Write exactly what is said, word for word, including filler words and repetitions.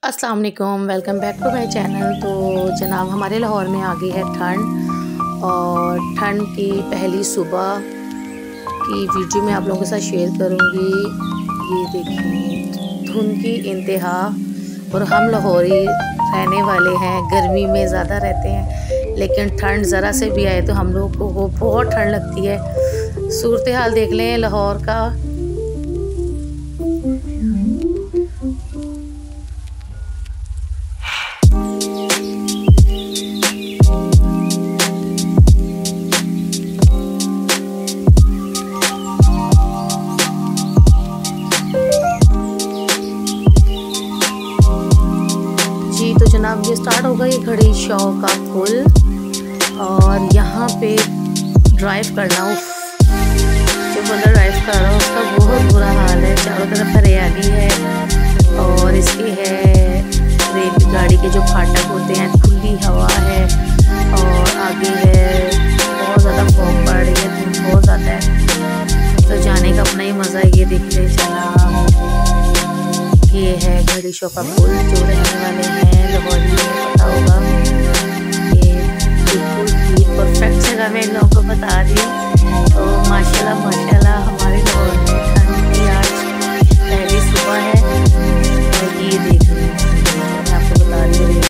अस्सलाम वालेकुम, welcome back to my channel. तो जनाब हमारे लाहौर में आ गई है ठंड और ठंड की पहली सुबह की वीडियो मैं आप लोगों के साथ शेयर करूंगी। ये देखिए धुंध की इंतहा, और हम लाहौरी रहने वाले हैं, गर्मी में ज़्यादा रहते हैं, लेकिन ठंड ज़रा से भी आए तो हम लोग को बहुत ठंड लगती है। सूरत हाल देख लें लाहौर का। तो जनाब ये स्टार्ट होगा ये घड़ी शॉ का पुल, और यहाँ पे ड्राइव करना, जो बंदा ड्राइव कर रहा है उसका बहुत बुरा हाल है। चारों तरफ हरियाली है और इसकी है रेल गाड़ी के जो फाटक होते हैं, खुली हवा है और आगे है बहुत ज़्यादा फॉग पड़ रही है, धूप बहुत ज़्यादा है। तो जाने का अपना ही मज़ा है। ये देख ले जनाब, ये है घड़ी शॉ का पुल। जो रहने वाले हैं लाहौरी में पता होगा, ये बिल्कुल ही परफेक्ट जगह मैं इन लोगों को बता रही हूँ। तो माशा